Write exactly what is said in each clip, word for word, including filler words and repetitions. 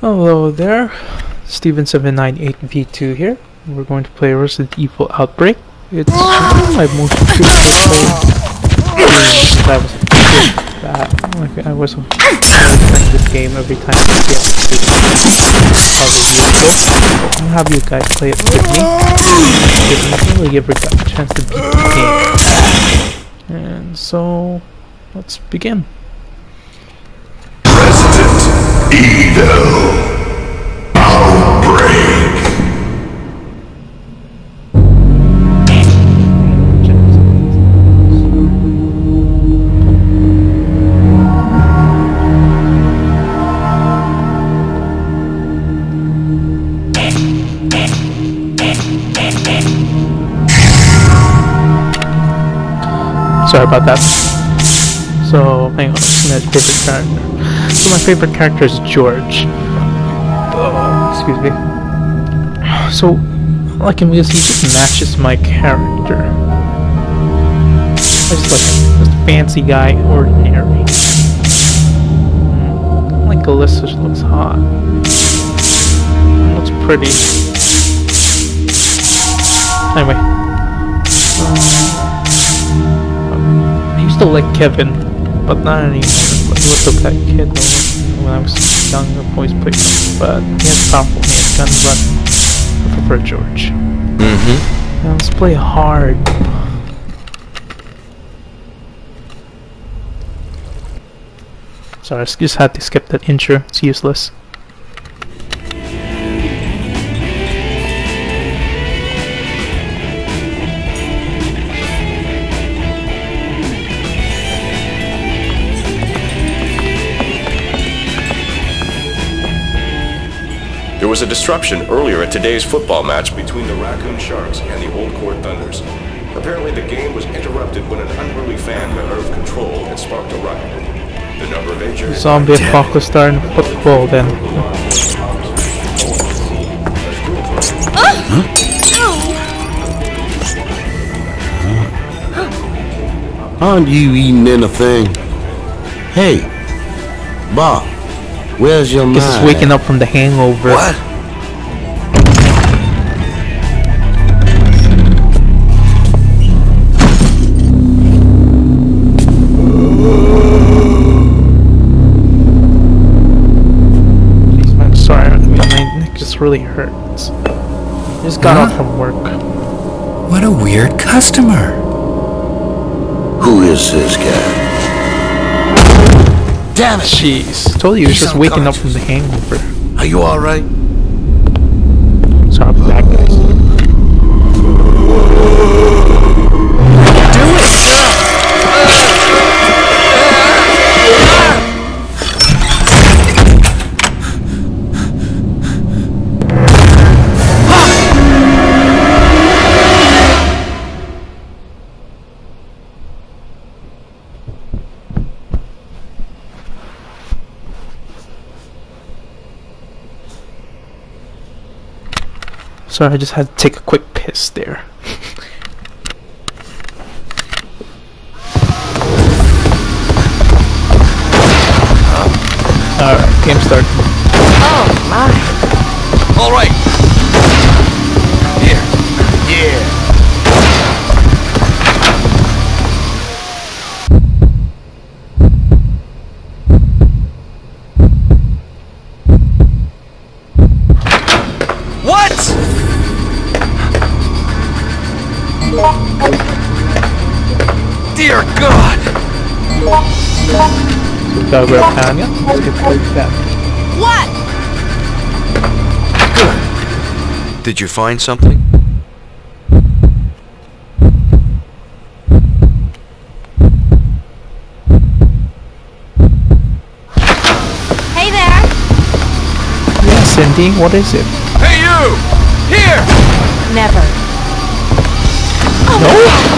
Hello there, Steven seven nine eight V two here. We're going to play Resident Evil Outbreak. It's my most favorite game since I was a kid. That, like, I was playing this game every time I get to probably years ago. I'll have you guys play it with me. I've really ever got a chance to beat the game. And so, let's begin. Resident Evil Outbreak. Sorry about that. So, hang on, my favorite character. So my favorite character is George. Oh, excuse me. So, I like him because he just matches my character. I just like him. Just a fancy guy, ordinary. Mm, like Alyssa, she looks hot. Looks pretty. Anyway. Um, I used to like Kevin, but not anymore. He was a pet kid when I was young. I've always played him, but he has powerful handguns, but I prefer George. Mm-hmm. Now let's play hard. Sorry, I just had to skip that intro. It's useless. There was a disruption earlier at today's football match between the Raccoon Sharks and the Old Court Thunders. Apparently the game was interrupted when an unruly fan got out of control and sparked a riot. The number of injured... Zombie apocalypse starting football then. Aren't you eating anything? Hey, Bob. Where's your mind? Guess he's waking up from the hangover. What? Jeez, man, I'm sorry. I mean, my neck just really hurts. I just got huh? off from work. What a weird customer. Who is this guy? Damn it! Jeez, told you he was He's just waking up unconscious. from the hangover. Are you alright? Sorry about that, guys. Do it! Sorry, I just had to take a quick piss there. Alright, game started. Oh my. All right. Here. Yeah. What? Dear God! Gotta grab Tanya. Let's get to that. What? Good. Did you find something? Hey there. Yeah, Cindy, what is it? Hey you! Here! Never. No?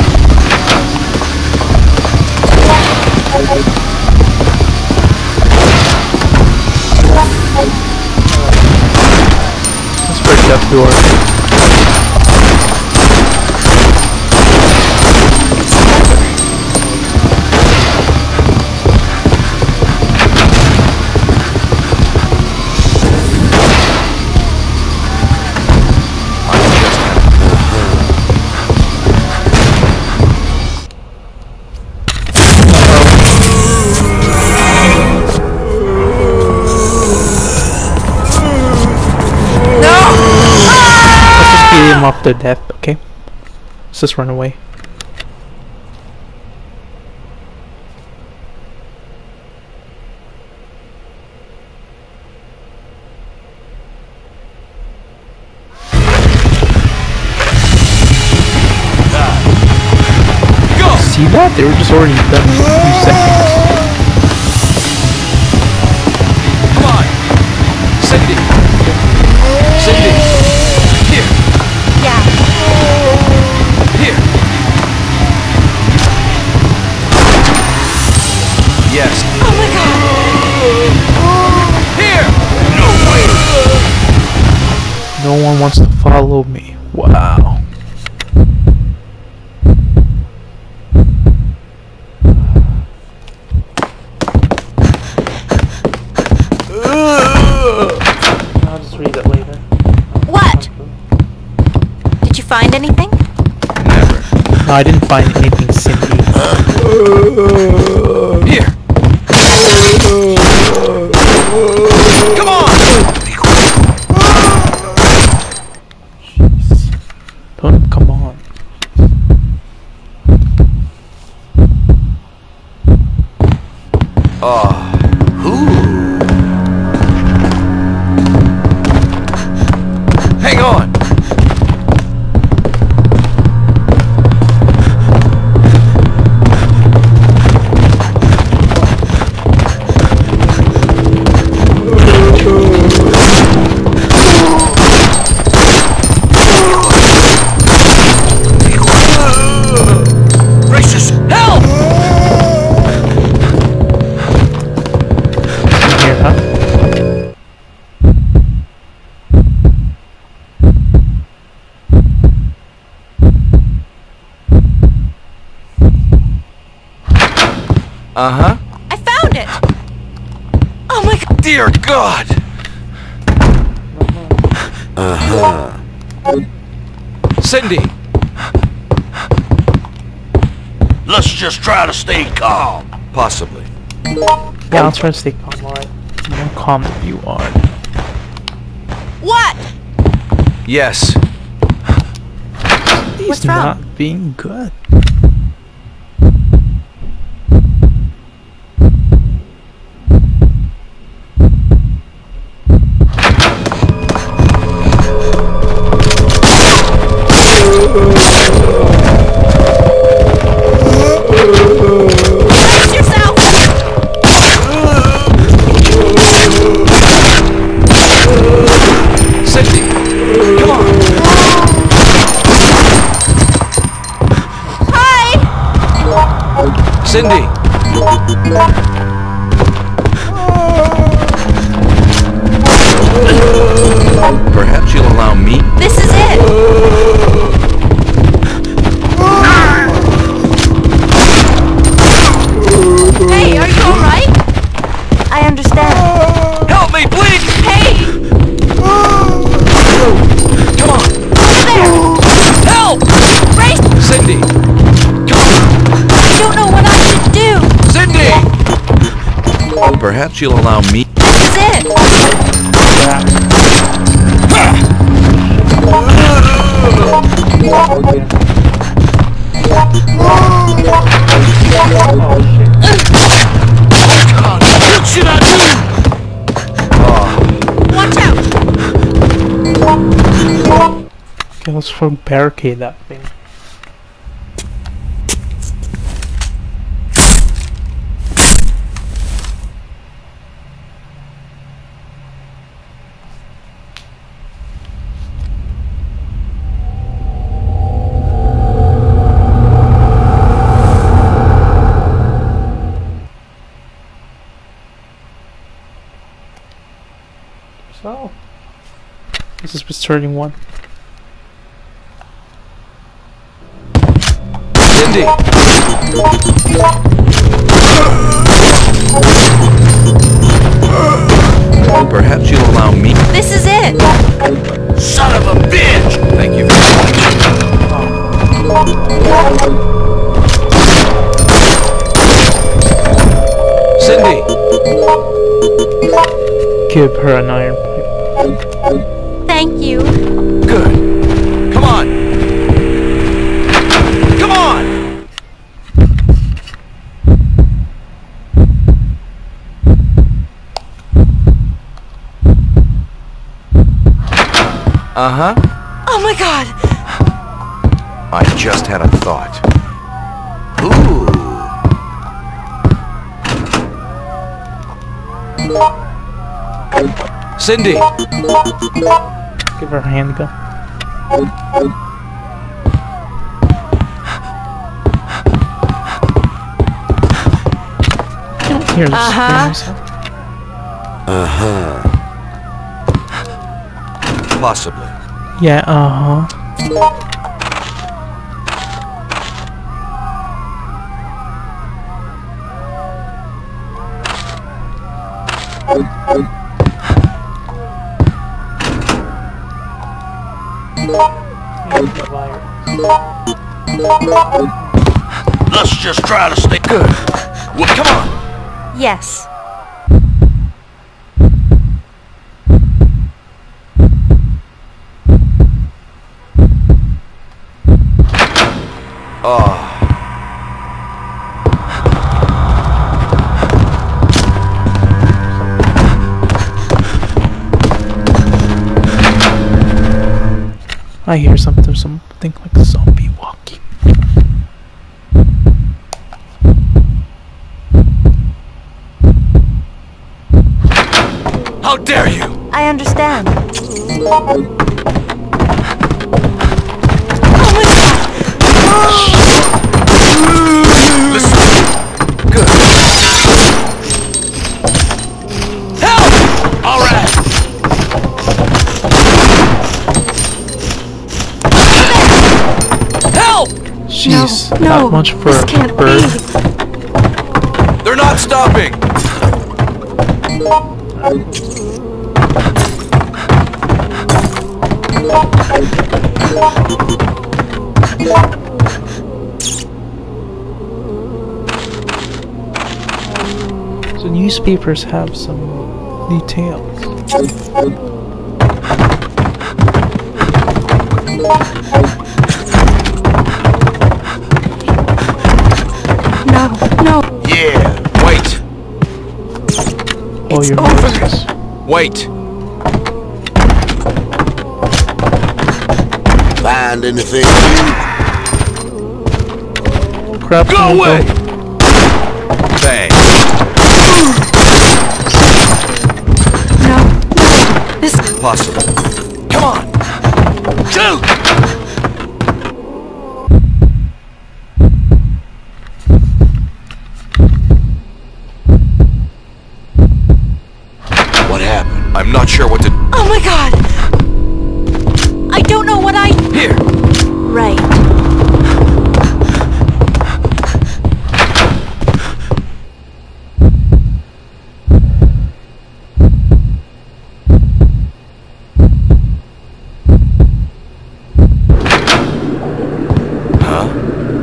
Let's break that door. off to death, okay? Let's just run away. See that? They were just already done in a few seconds. Come on! Cindy! Cindy! Here! Yeah. Here! Yes. Oh my god. Here! No way! No one wants to follow me. Wow. I'll just read it later. What? Did you find anything? Never. No, I didn't find anything, Cindy. Here! Come on! Don't come on. Oh. Hang on! Gracious! Help! Here, huh? Uh-huh. I found it. Oh my god. Dear God! Uh-huh. Cindy! Let's just try to stay calm. Possibly. Yeah, I'll try to stay calm, alright? More calm than you are. What? Yes. He's What's wrong? not being good. Brace yourself. Cindy! Come on! Hi. Cindy! Perhaps you'll allow me? This is it. Hey, are you alright? I understand. Help me, please! Hey! Come on! Over there! Help! Brace! Cindy! Come on! I don't know what I should do! Cindy! Perhaps you'll allow me? This is it! What should I do? Watch out! Okay, let's for barricade that thing. So, this is returning one. Cindy! Perhaps you'll allow me? This is it! Son of a bitch! Thank you very much. Cindy! Give her an iron pipe. Thank you. Good. Come on! Uh-huh. Oh my god! I just had a thought. Ooh. Cindy! Give her a handgun. I don't hear the Uh-huh. screams. Uh-huh. Possibly. Yeah, uh-huh. Let's just try to stay good. Well, come on. Yes. Oh. I hear something, something like a zombie walking. How dare you? I understand. Listen. Good. Help! All right. Help! Jeez, no, not no, much for this a can't bird. be. They're not stopping! So newspapers have some details. No, no. Yeah, wait, Oh, It's your over. voices. wait. Find anything? Oh crap! Go here we away! Bang. No, no. This. Possible. Come on! Shoot! What happened? I'm not sure what to... Oh my god! I don't know what I. Here! Right. Huh?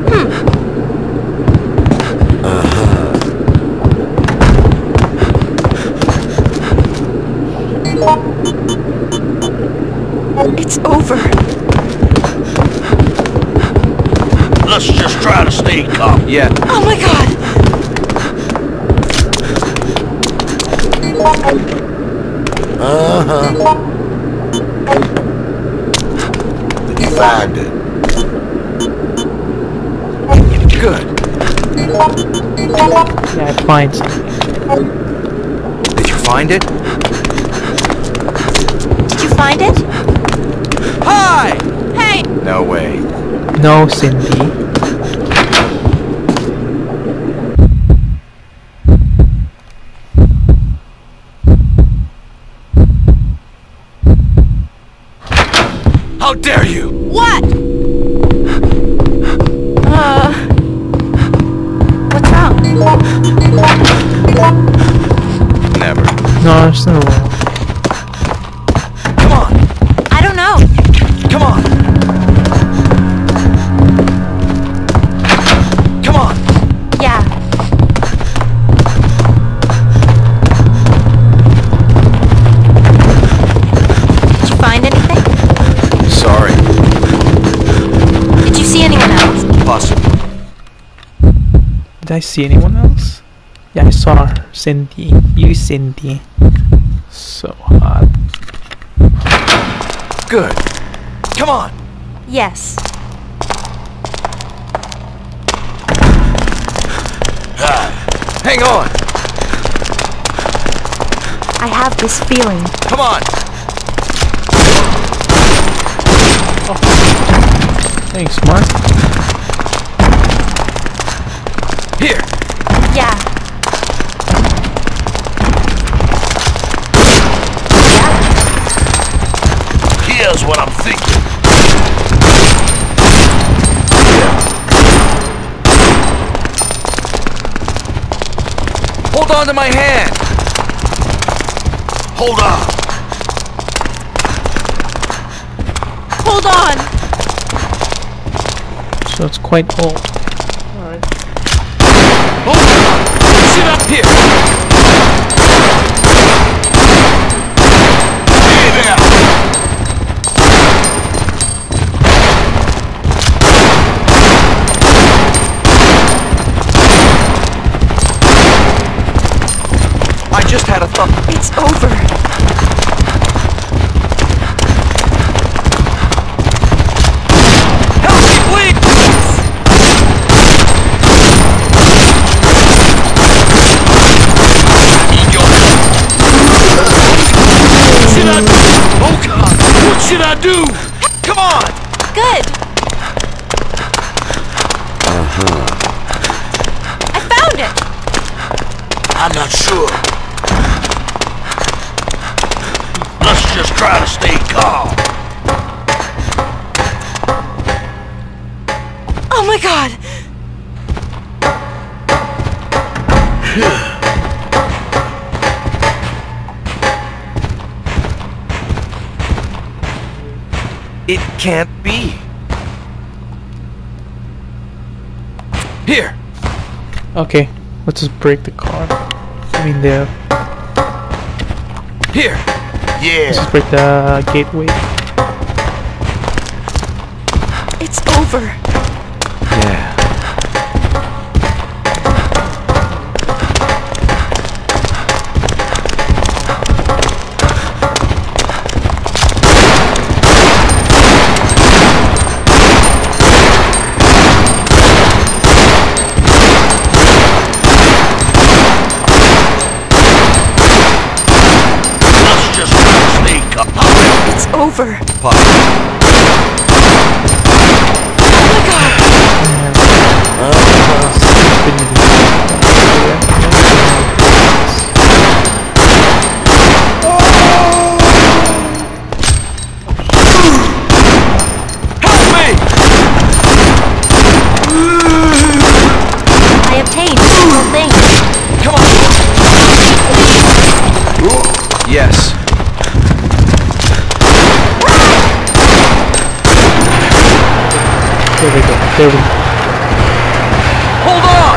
It's over. Let's just try to stay calm. Yeah. Oh my god! Uh-huh. Did you find it? Good. Yeah, I find something. Did you find it? Did you find it? Hi! Hey! No way. No, Cindy. How dare you? What? Uh. What's wrong? Never. No, it's not wrong. Come on! I don't know. Come on! Come on! Yeah. Did you find anything? Sorry. Did you see anyone else? Possible. Did I see anyone else? Yeah, I saw her. Cindy. You, Cindy. So hot. Good. Come on. Yes. Hang on. I have this feeling. Come on. Thanks, Mark. Here. Yeah. Here's what I'm thinking. Hold on to my hand. Hold on. Hold on. So it's quite old. Alright. Hold on. Sit up here. Hey there. I just had a thought. It's over. Help me, please! What should I do? Oh God! What should I do? Come on! Good. Uh-huh. I found it. I'm not sure. Let's just try to stay calm. Oh my God. It can't be. Here. Okay, let's just break the car. I mean the... Here. Let's Yeah. just break the gateway. It's over. Yeah. Let's just try to stay calm. It's over. Pop. Oh my God. Help me! I obtained several things. Come on. Yes. There we go. There we go. Hold on!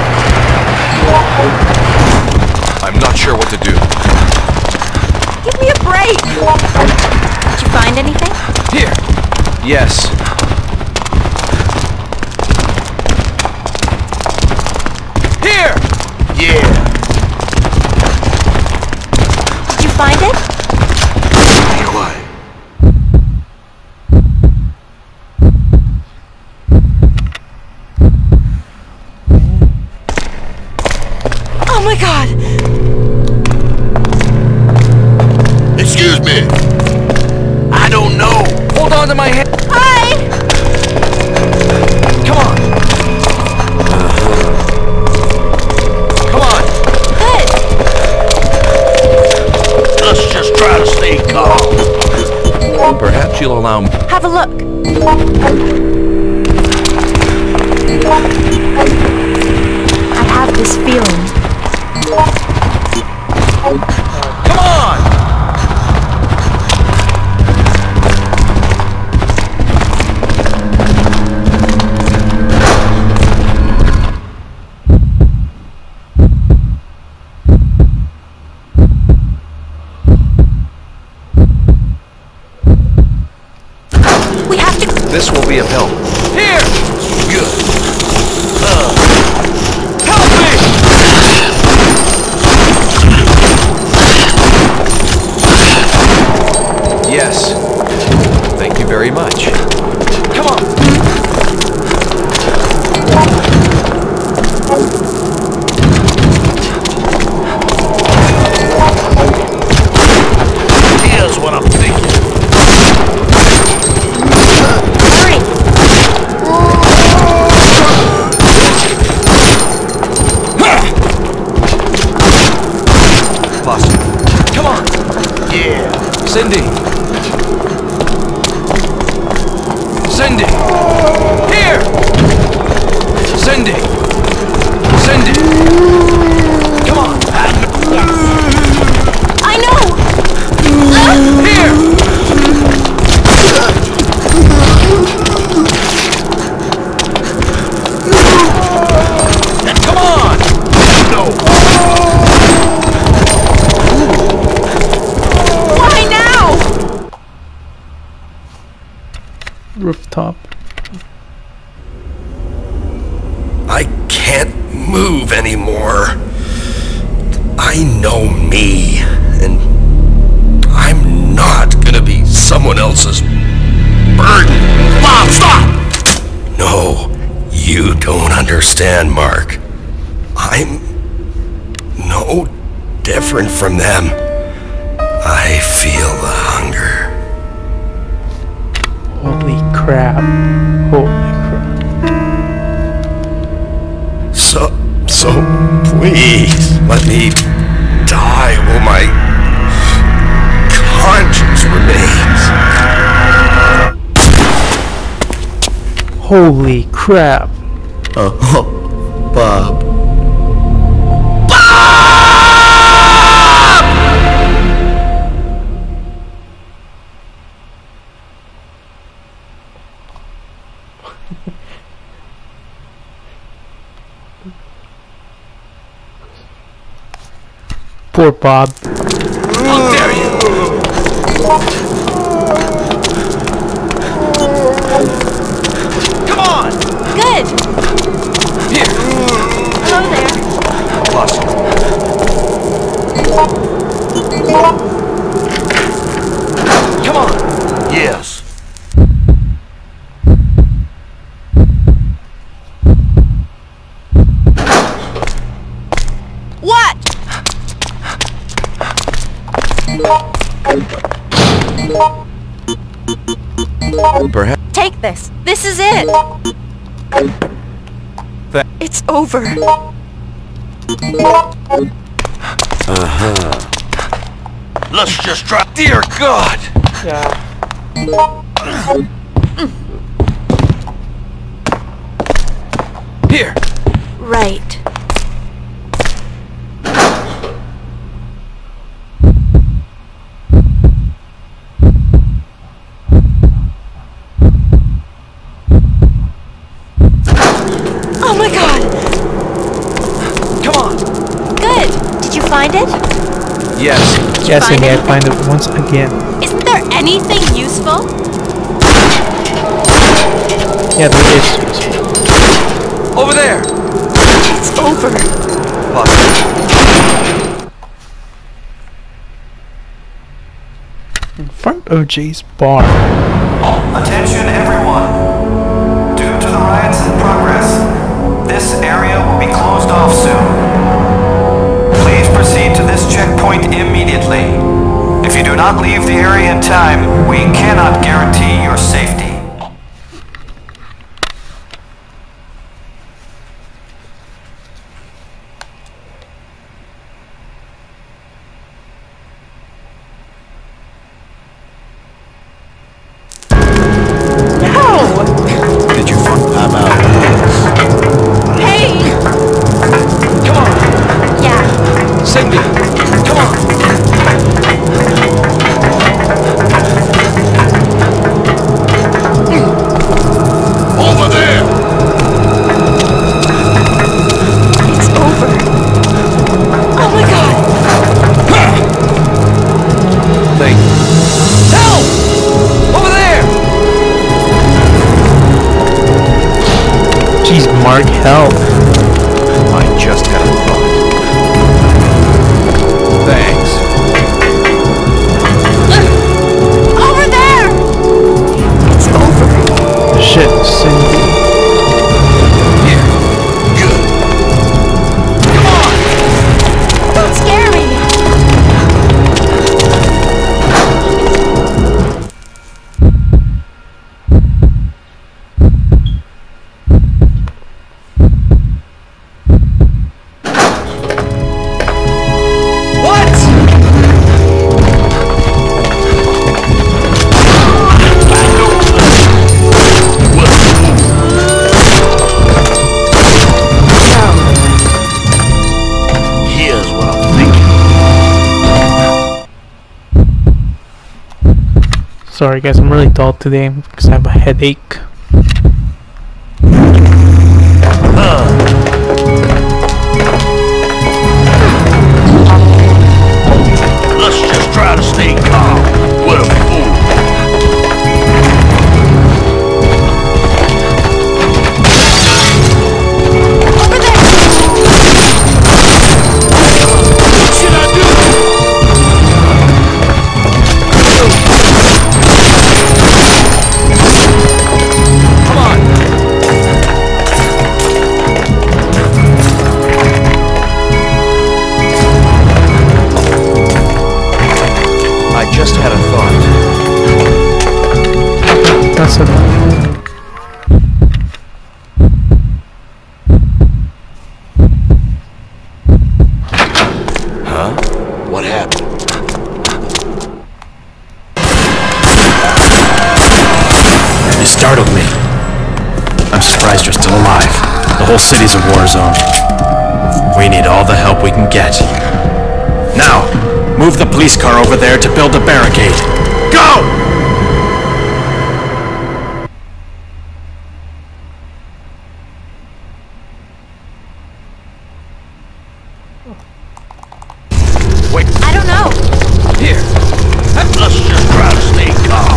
I'm not sure what to do. Give me a break. Did you find anything? Here. Yes. Here! Yeah. Did you find it? Be quiet. Oh my God. Excuse me. I don't know. Hold on to my hand. Hi. Come on. Come on. Good. Let's just try to stay calm. Perhaps you'll allow me. Have a look. I have this feeling. Come on! We have to. This will be of help. Here! Good. Help me! Yes. Thank Cindy! Cindy! Here! Cindy! Cindy! Come on! I know! Here! Come on! No! Why now? Rooftop. I can't move anymore. I know me, and I'm not gonna be someone else's burden. Bob, stop! No, you don't understand, Mark. I'm no different from them. I feel the hunger. Holy crap. Holy crap. So, so please let me die while my conscience remains. Holy crap. Oh, Bob. Poor Bob. How dare you! Come on! Good. Here! Hello there. Lost you. Come on! Yes. What? Perhaps. Take this. This is it. Th- It's over. Let's just try. Dear God! Yeah. Here! Right. Oh my God! Come on! Good. Did you find it? Yes. Yes, and find I anything? find it once again. Isn't there anything useful? Yeah, there is. Over there! It's over. Lost. In front of Jay's bar. Attention everyone. Due to the riots in progress, this area will be closed off soon. Please proceed to this checkpoint immediately. If you do not leave the area in time, we cannot guarantee your safety. Did you find? I'm out. Hey! Come on! Yeah. Cindy! Come on! Over there. It's over. Oh my God! Thank you. Help! Over there! Jeez, Mark, help. I just had a thought. Sorry guys, I'm really dull today because I have a headache. Let's just try to stay calm. What a fool. Over there! What should I do? Come on. I just had a thought. That's it. Huh? What happened? You startled me. I'm surprised you're still alive. The whole city's a war zone. We need all the help we can get. Now, move the police car over there to build a barricade. Go! Wait, I don't know. here. Let's just try to stay calm.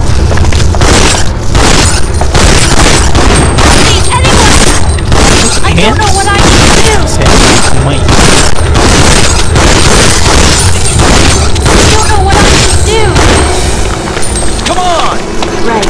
Please, anyone! I don't know what I can do. Say, might. I don't know what I can do. Come on. Right.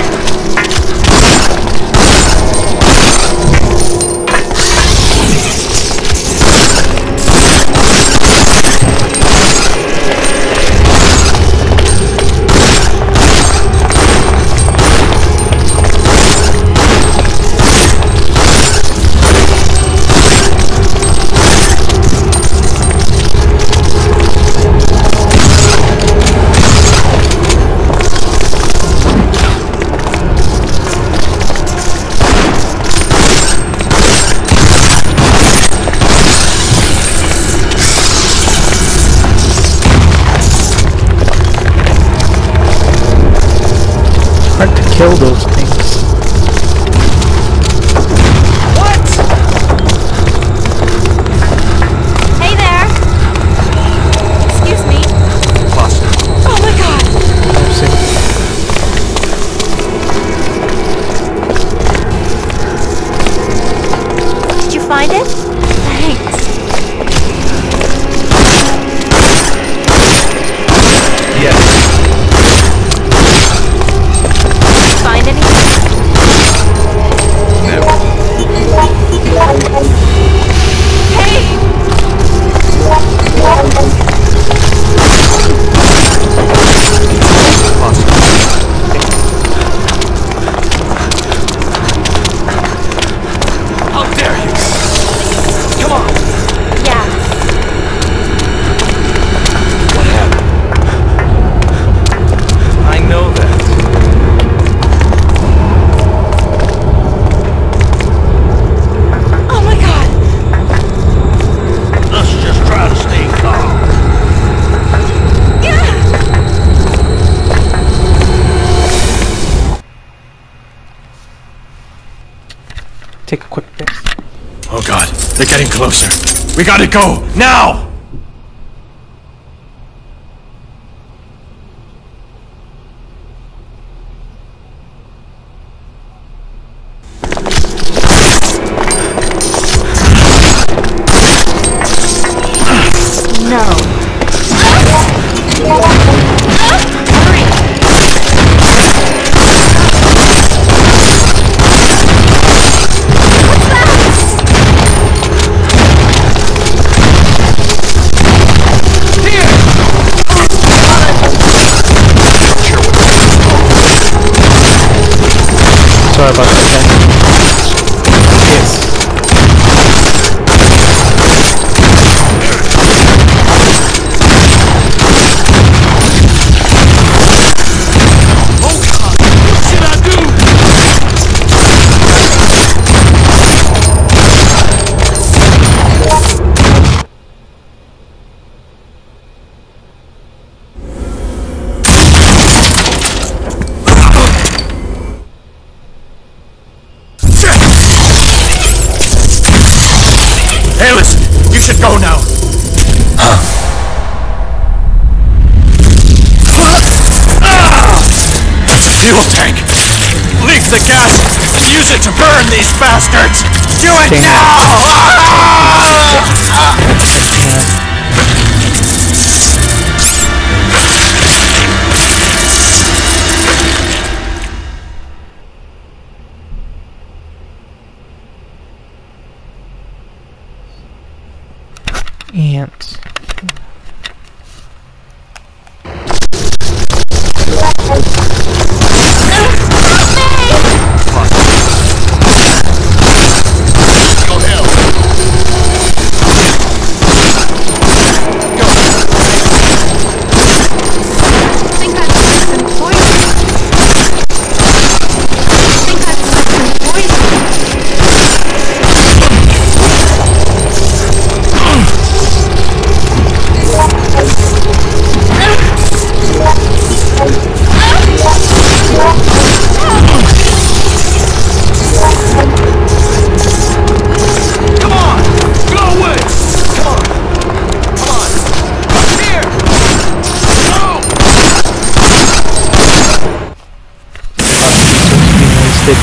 Hard to kill those things. Hey there. Excuse me. Oh my god. I'm sick. Did you find it? Thanks. Yes. Find anything? Never. Hey! How dare you? Come on. Yeah. What happened? I know that. Oh my god. Let's just try to stay calm. Yeah. Take a quick piss. Oh god, they're getting closer. We gotta go, now! No. Hurry. What's that? Go now! That's a fuel tank! Leak the gas! Use it to burn these bastards! Do it Dang. now! Ants. There.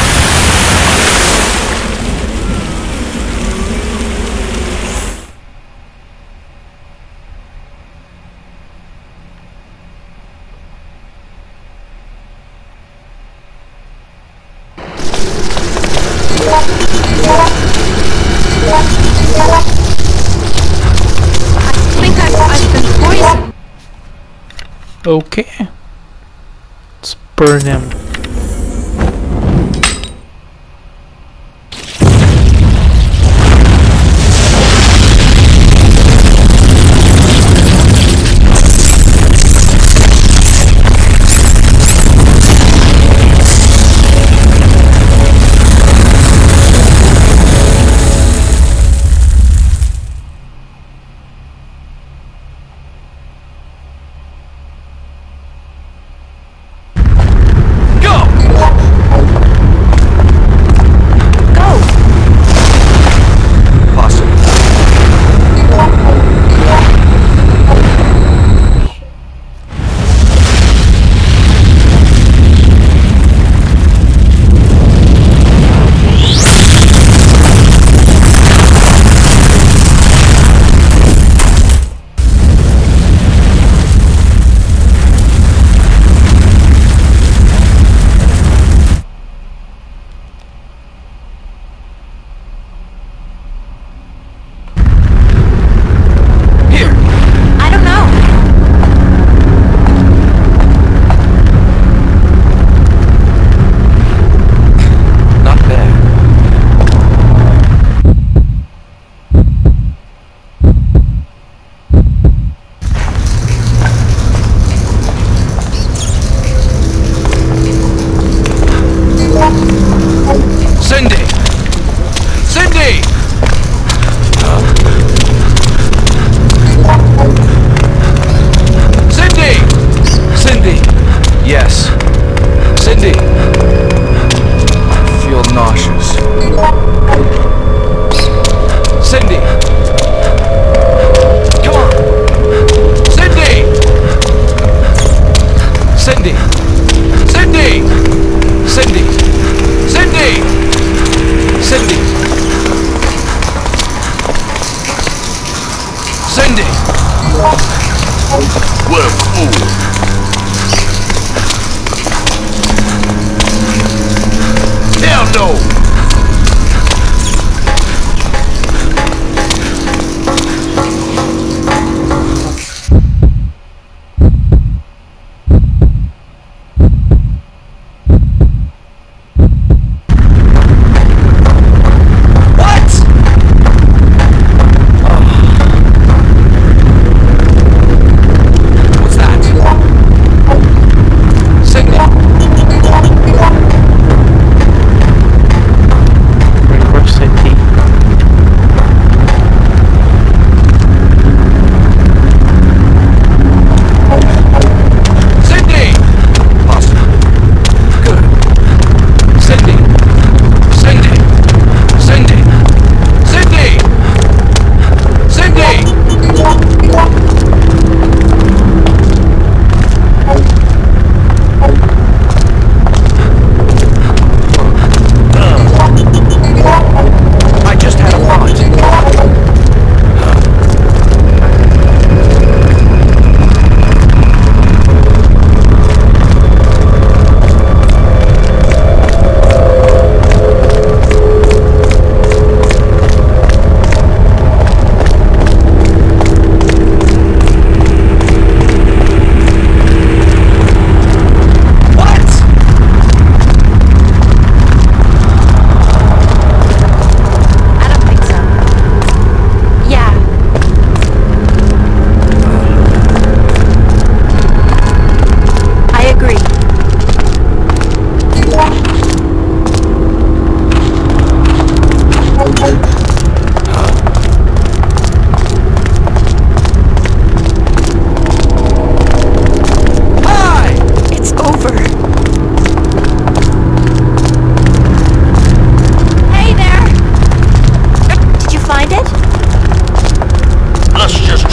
I think I've, I've been poisoned. Okay. Let's burn him.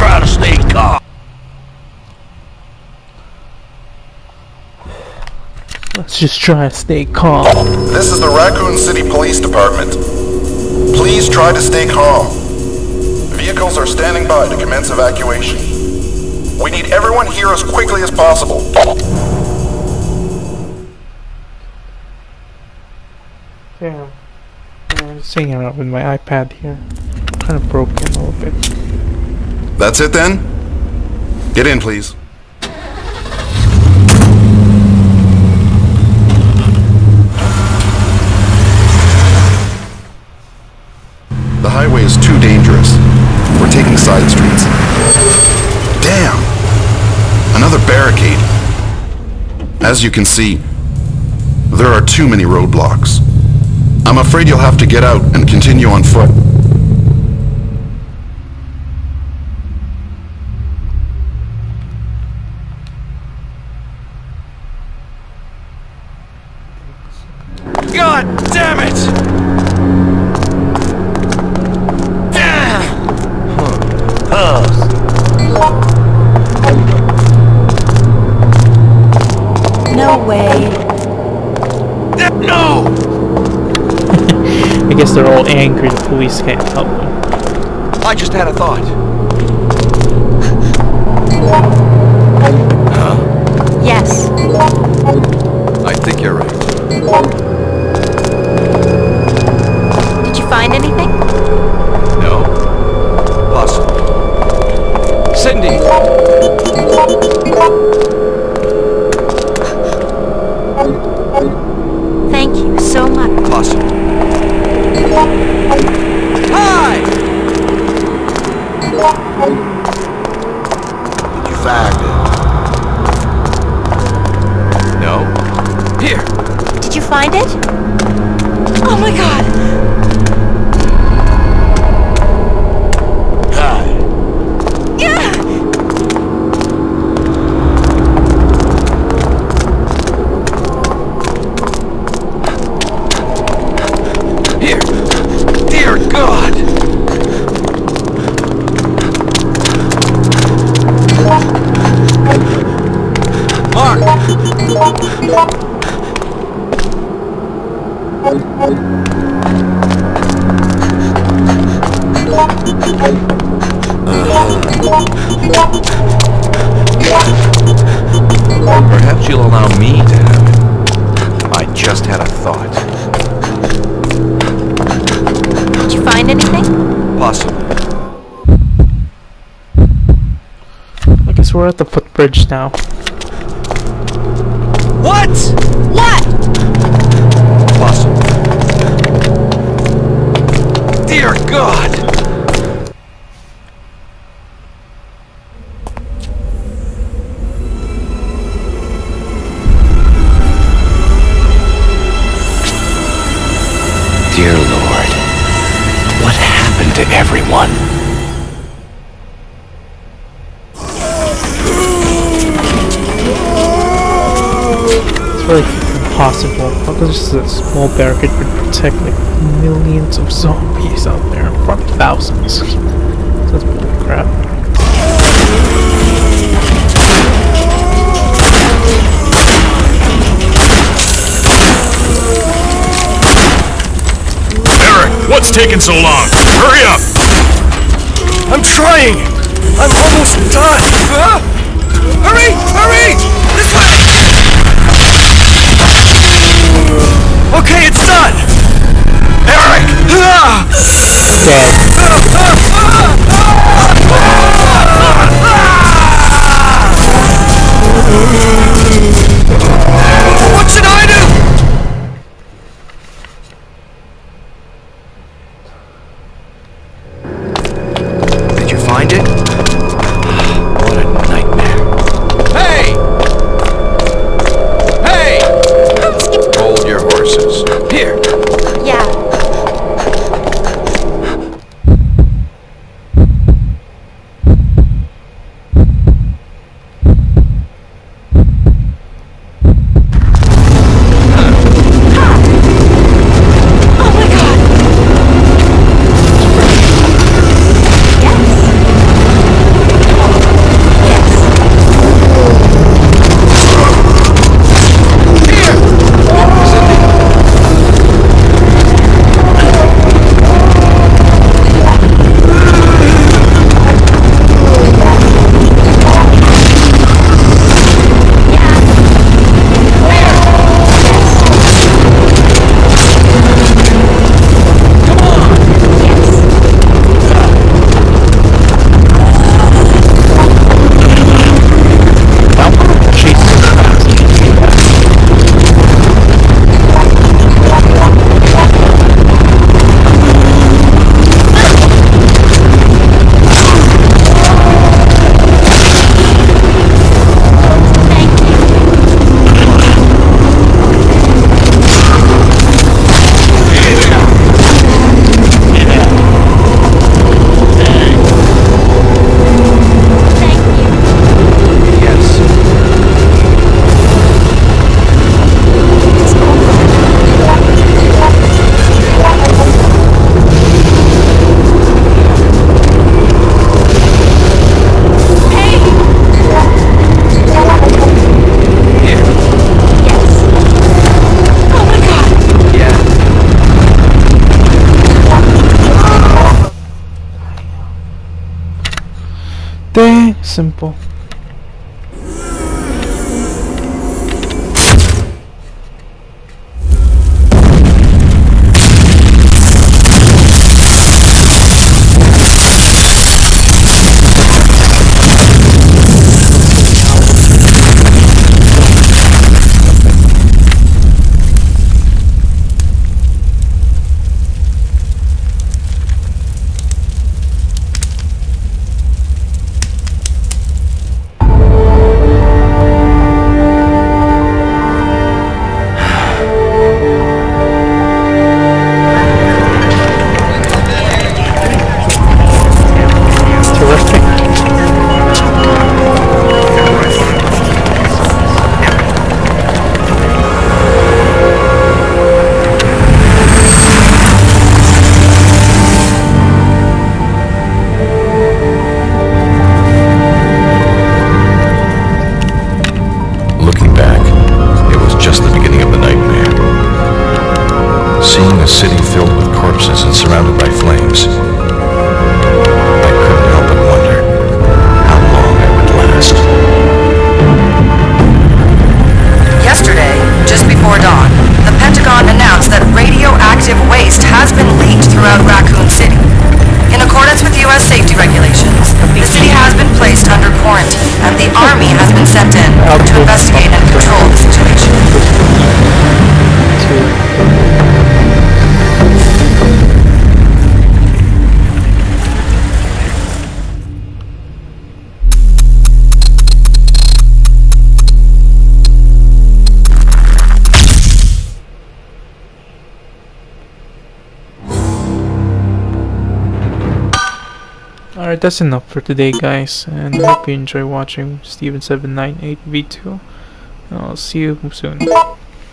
try to stay calm. Let's just try to stay calm. This is the Raccoon City Police Department. Please try to stay calm. Vehicles are standing by to commence evacuation. We need everyone here as quickly as possible. Yeah. I'm just hanging out with my iPad here. Kind of broken a little bit. That's it then? Get in, please. The highway is too dangerous. We're taking side streets. Damn! Another barricade. As you can see, there are too many roadblocks. I'm afraid you'll have to get out and continue on foot. God damn it! No way. No! I guess they're all angry the police can't help them. I just had a thought. Yes. I think you're right. Did you find anything? No. Possible. Cindy! Thank you so much. Possible. Hi! Did you find it? No. Here. Did you find it? Oh my god! Hi. Yeah! Here. Dear God! Mark! Perhaps you'll allow me to have it. I just had a thought. Did you find anything? Possible. I guess we're at the footbridge now. What? What? Possible. Dear God! Dear Lord, what happened to everyone? It's really impossible. How does a small barricade would protect like millions of zombies out there? Fuck thousands. That's bull crap. What's taking so long? Hurry up! I'm trying! I'm almost done! Huh? Hurry! Hurry! This way! Okay, it's done! Eric! Ah! Dead. What should I do? Did you find it? What a nightmare. Hey! Hey! Hold your horses. Here! Yeah. Dang, simple. A city filled with corpses and surrounded by flames. I couldn't help but wonder how long I would last. Yesterday, just before dawn, the Pentagon announced that radioactive waste has been leaked throughout Raccoon City. In accordance with U S safety regulations, the city has been placed under quarantine, and the Army has been sent in to investigate and control the situation. Alright, that's enough for today, guys, and I hope you enjoy watching Steven seven nine eight V two. I'll see you soon.